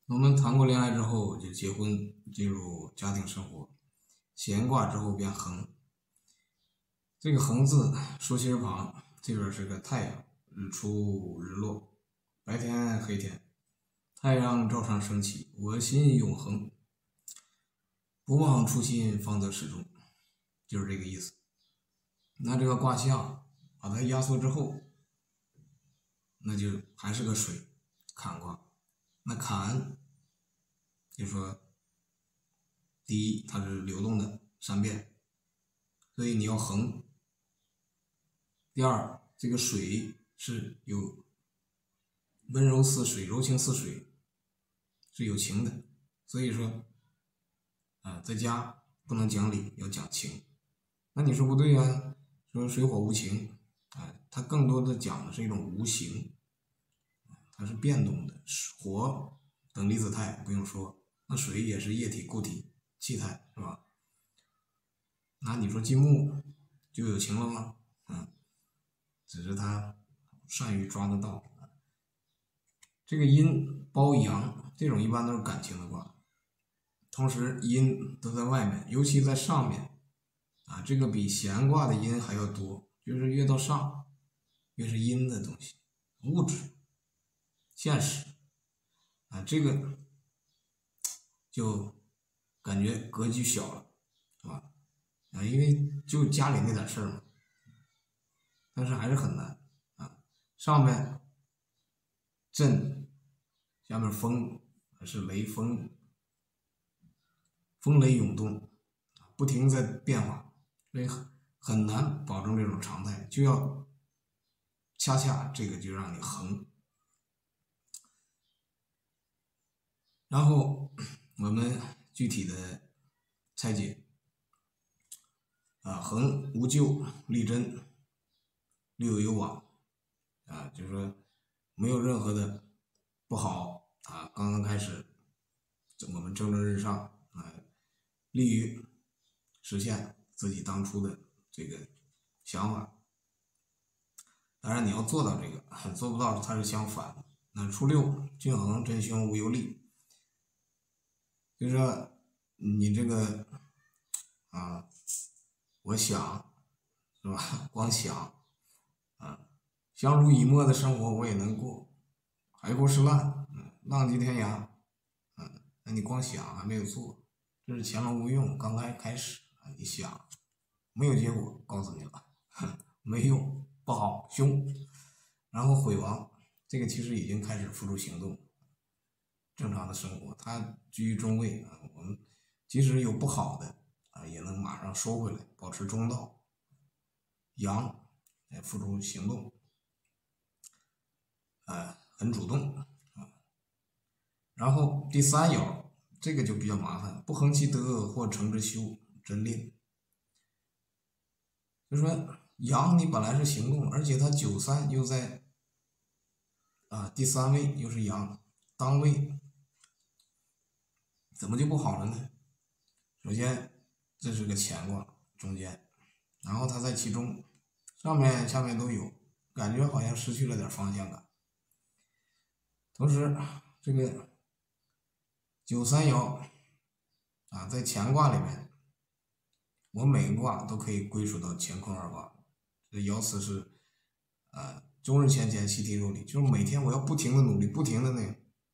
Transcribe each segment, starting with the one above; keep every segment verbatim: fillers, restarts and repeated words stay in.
我们谈过恋爱之后就结婚，进入家庭生活，闲卦之后变横。这个横字竖心旁，这边是个太阳，日出日落，白天黑天，太阳照常升起，我心永恒，不忘初心方得始终，就是这个意思。那这个卦象把它压缩之后，那就还是个水，坎卦。那坎就是说，第一它是流动的善变，所以你要横。第二，这个水是有温柔似水，柔情似水，是有情的，所以说啊、呃，在家不能讲理，要讲情。那你说不对啊，说水火无情啊、呃，它更多的讲的是一种无形，它是变动的。火等离子态不用说，那水也是液体、固体、气态，是吧？那你说金木就有情了吗？嗯，只是他善于抓得到。这个阴包阳，这种一般都是感情的卦，同时阴都在外面，尤其在上面啊，这个比闲卦的阴还要多，就是越到上越是阴的东西，物质、现实啊，这个就感觉格局小了，是吧？啊，因为就家里那点事儿嘛，但是还是很难啊。上面震，下面风，是雷风，风雷涌动，不停在变化，所以很难保证这种常态，就要恰恰这个就让你横。然后我们具体的拆解啊，横无咎，利贞，六有往啊，就是说没有任何的不好啊，刚刚开始我们蒸蒸日上啊，利于实现自己当初的这个想法。当然你要做到这个，做不到它是相反的。那初六均衡真凶无有利，就是说你这个啊，我想是吧？光想啊，相濡以沫的生活我也能过，海枯石烂，嗯，浪迹天涯，嗯，那你光想还没有做，这是前路无用，刚刚开始啊，你想没有结果，告诉你了，没用，不好，凶，然后毁亡，这个其实已经开始付诸行动。正常的生活，它居于中位啊，我们即使有不好的啊，也能马上收回来，保持中道。阳来付诸行动，呃，很主动啊。然后第三爻这个就比较麻烦，不恒其德或成之修，真令。就是说阳你本来是行动，而且它九三又在啊第三位又是阳当位，怎么就不好了呢？首先这是个乾卦中间，然后它在其中，上面下面都有，感觉好像失去了点方向感。同时这个九三爻啊，在乾卦里面，我每个卦都可以归属到乾坤二卦。这爻辞是啊，终日乾乾，习题若履，就是每天我要不停的努力，不停的那个，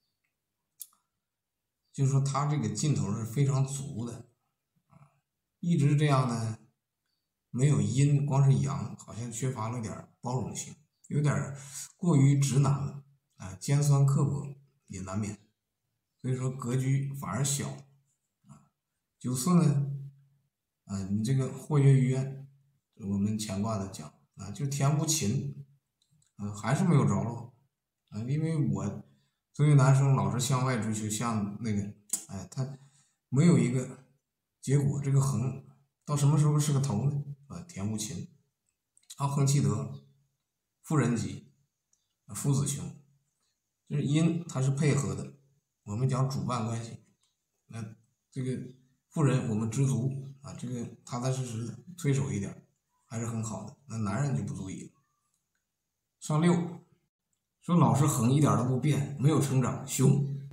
就是说它这个劲头是非常足的啊，一直这样呢，没有阴，光是阳，好像缺乏了点包容性，有点过于直男了啊，尖酸刻薄也难免，所以说格局反而小啊。九四呢，啊，你这个或曰曰，我们乾卦的讲啊，就天无勤，啊，还是没有着落啊，因为我作为男生老是向外追求，向那个，哎，他没有一个结果，这个横到什么时候是个头呢？啊，田无勤，啊，横其德，妇人吉，父子凶，就是阴它是配合的，我们讲主伴关系，那这个妇人我们知足啊，这个踏踏实实的推手一点还是很好的，那男人就不足以了。上六说老是横一点都不变，没有成长，凶，